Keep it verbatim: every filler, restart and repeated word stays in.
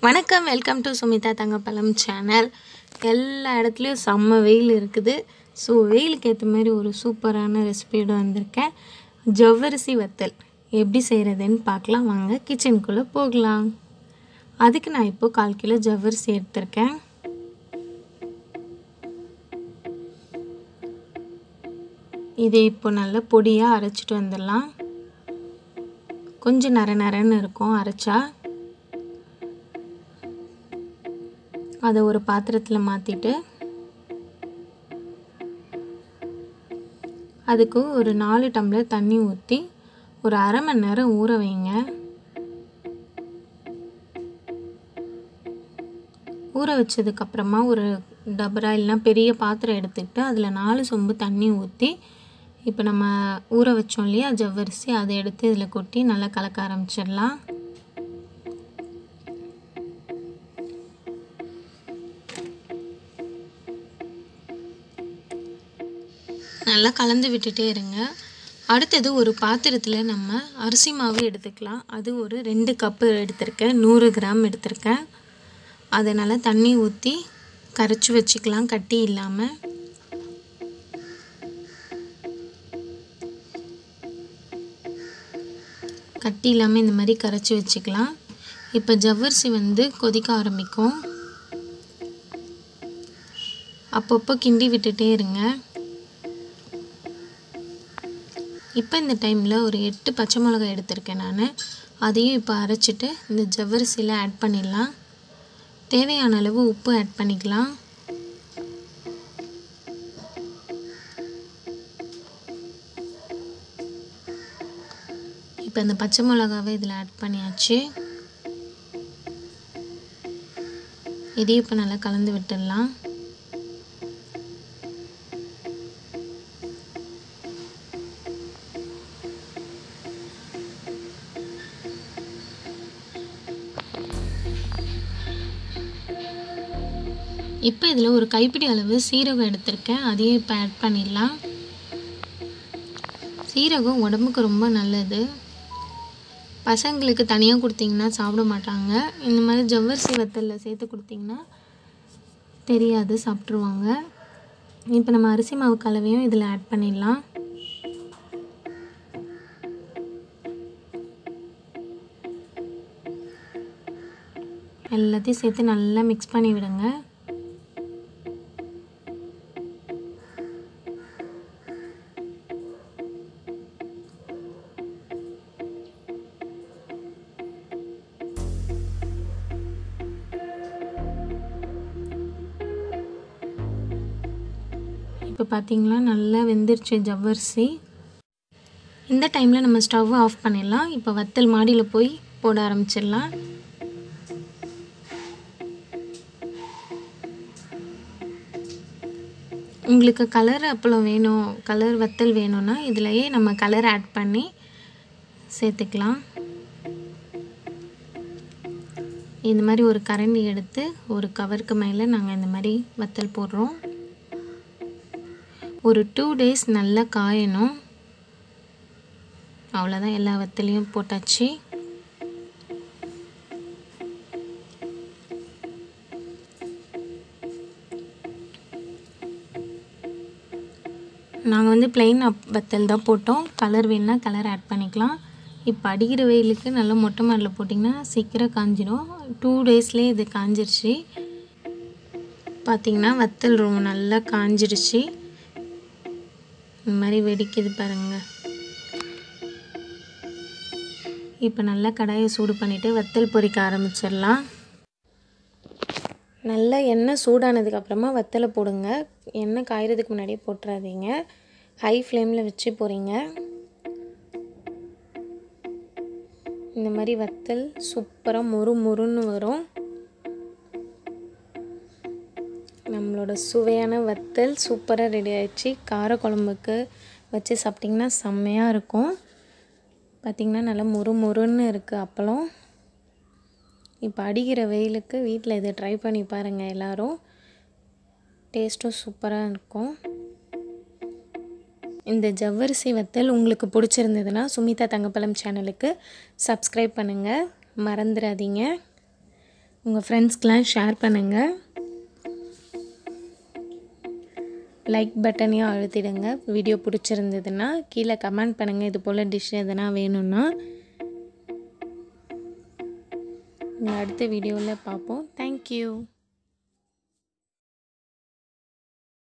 வணக்கம், welcome to Sumitha Thangapazham channel. எல்லா இடத்துலையும் செம்ம வெயில் இருக்குது. ஸோ வெயிலுக்கு ஏற்ற மாதிரி ஒரு சூப்பரான ரெசிபியோட வந்திருக்கேன். ஜவ்வரிசி வத்தல் எப்படி செய்கிறதுன்னு பார்க்கலாம். வாங்க கிச்சனுக்குள்ளே போகலாம். அதுக்கு நான் இப்போது கால் கிலோ ஜவ்வரிசி எடுத்திருக்கேன். இதை இப்போ நல்லா பொடியாக அரைச்சிட்டு வந்துடலாம். கொஞ்சம் நர நரன்னு இருக்கும் அரைச்சா. அதை ஒரு பாத்திரத்தில் மாற்றிட்டு அதுக்கு ஒரு நாலு டம்ளர் தண்ணி ஊற்றி ஒரு அரை மணி நேரம் ஊற வைங்க. ஊற வச்சதுக்கப்புறமா ஒரு டபரா இல்லைனா பெரிய பாத்திரம் எடுத்துக்கிட்டு அதில் நாலு சொம்பு தண்ணி ஊற்றி இப்போ நம்ம ஊற வச்சோம் இல்லையா ஜவ்வரிசி, அதை எடுத்து இதில் கொட்டி நல்லா கலக்க ஆரம்பிச்சிடலாம். நல்லா கலந்து விட்டுட்டே இருங்க. அடுத்தது ஒரு பாத்திரத்தில் நம்ம அரிசி மாவு எடுத்துக்கலாம். அது ஒரு ரெண்டு கப்பு எடுத்திருக்கேன், நூறு கிராம் எடுத்திருக்கேன். அதனால் தண்ணி ஊற்றி கரைச்சி வச்சுக்கலாம் கட்டி இல்லாமல். கட்டி இல்லாமல் இந்த மாதிரி கரைச்சி வச்சுக்கலாம். இப்போ ஜவ்வரிசி வந்து கொதிக்க ஆரம்பிக்கும். அப்பப்போ கிண்டி விட்டுட்டே இருங்க. இப்போ இந்த டைமில் ஒரு எட்டு பச்சை மிளகாய் எடுத்திருக்கேன் நான். அதையும் இப்போ அரைச்சிட்டு இந்த ஜவ்வரிசியில் ஆட் பண்ணிடலாம். தேவையான அளவு உப்பு ஆட் பண்ணிக்கலாம். இப்போ இந்த பச்சை மிளகாவை இதில் ஆட் பண்ணியாச்சு. இதையும் இப்போ நல்லா கலந்து விட்டுடலாம். இப்போ இதில் ஒரு கைப்பிடி அளவு சீரகம் எடுத்திருக்கேன், அதையும் இப்போ ஆட் பண்ணிடலாம். சீரகம் உடம்புக்கு ரொம்ப நல்லது. பசங்களுக்கு தனியாக கொடுத்தீங்கன்னா சாப்பிட மாட்டாங்க. இந்த மாதிரி ஜவ்வரிசி வத்தலில் சேர்த்து கொடுத்தீங்கன்னா தெரியாது, சாப்பிட்ருவாங்க. இப்போ நம்ம அரிசி மாவு கலவையும் இதில் ஆட் பண்ணிடலாம். எல்லாத்தையும் சேர்த்து நல்லா மிக்ஸ் பண்ணி விடுங்க. இப்போ பார்த்திங்களா நல்லா வெந்துருச்சு ஜவ்வரிசி. இந்த டைமில் நம்ம ஸ்டவ் ஆஃப் பண்ணிடலாம். இப்போ வத்தல் மாடியில் போய் போட ஆரம்பிச்சிடலாம். உங்களுக்கு கலர் அப்பளம் வேணும், கலர் வத்தல் வேணும்னா இதுலையே நம்ம கலர் ஆட் பண்ணி சேர்த்துக்கலாம். இந்த மாதிரி ஒரு கரண்டி எடுத்து ஒரு கவருக்கு மேலே நாங்கள் இந்த மாதிரி வத்தல் போடுறோம். ஒரு டூ டேஸ் நல்லா காயணும். அவ்வளோதான், எல்லா வத்தலையும் போட்டாச்சு. நாங்கள் வந்து பிளெயின் வத்தல் தான் போட்டோம். கலர் வேணுன்னா கலர் ஆட் பண்ணிக்கலாம். இப்போ அடிக்கிற வெயிலுக்கு நல்லா மொட்டை மாடில் போட்டிங்கன்னா சீக்கிரம் காஞ்சிடும். டூ டேஸ்லேயே இது காஞ்சிருச்சு. பார்த்திங்கன்னா வத்தல் ரொம்ப நல்லா காஞ்சிருச்சு. இந்த மாதிரி வெடிக்குது பாருங்கள். இப்போ நல்லா கடாயை சூடு பண்ணிவிட்டு வத்தல் பொரிக்க ஆரம்பிச்சிடலாம். நல்லா எண்ணெய் சூடானதுக்கப்புறமா வத்தலை போடுங்க. எண்ணெய் காயறதுக்கு முன்னாடியே போட்டுறாதீங்க. ஹை ஃப்ளேமில் வச்சு போகிறீங்க. இந்த மாதிரி வத்தல் சூப்பராக மொறு மொறுன்னு வரும். நம்மளோட சுவையான வத்தல் சூப்பராக ரெடி ஆகிடுச்சு. கார குழம்புக்கு வச்சு சாப்பிட்டிங்கன்னா செம்மையாக இருக்கும். பார்த்திங்கன்னா நல்லா மொறு மொறுன்னு இருக்குது அப்பளம். இப்போ அடிக்கிற வெயிலுக்கு வீட்டில் இதை ட்ரை பண்ணி பாருங்கள் எல்லோரும். டேஸ்ட்டும் சூப்பராக இருக்கும். இந்த ஜவ்வரிசி வத்தல் உங்களுக்கு பிடிச்சிருந்ததுன்னா சுமிதா தங்கப்பழம் சேனலுக்கு சப்ஸ்கிரைப் பண்ணுங்கள், மறந்துடாதீங்க. உங்கள் ஃப்ரெண்ட்ஸ்க்கெலாம் ஷேர் பண்ணுங்கள். லைக் பட்டனையும் அழுத்திடுங்க. வீடியோ பிடிச்சிருந்ததுன்னா கீழே கமெண்ட் பண்ணுங்கள். இது போல் டிஷ் எதனா வேணும்னா. அடுத்த வீடியோவில் பார்ப்போம். தேங்க்யூ.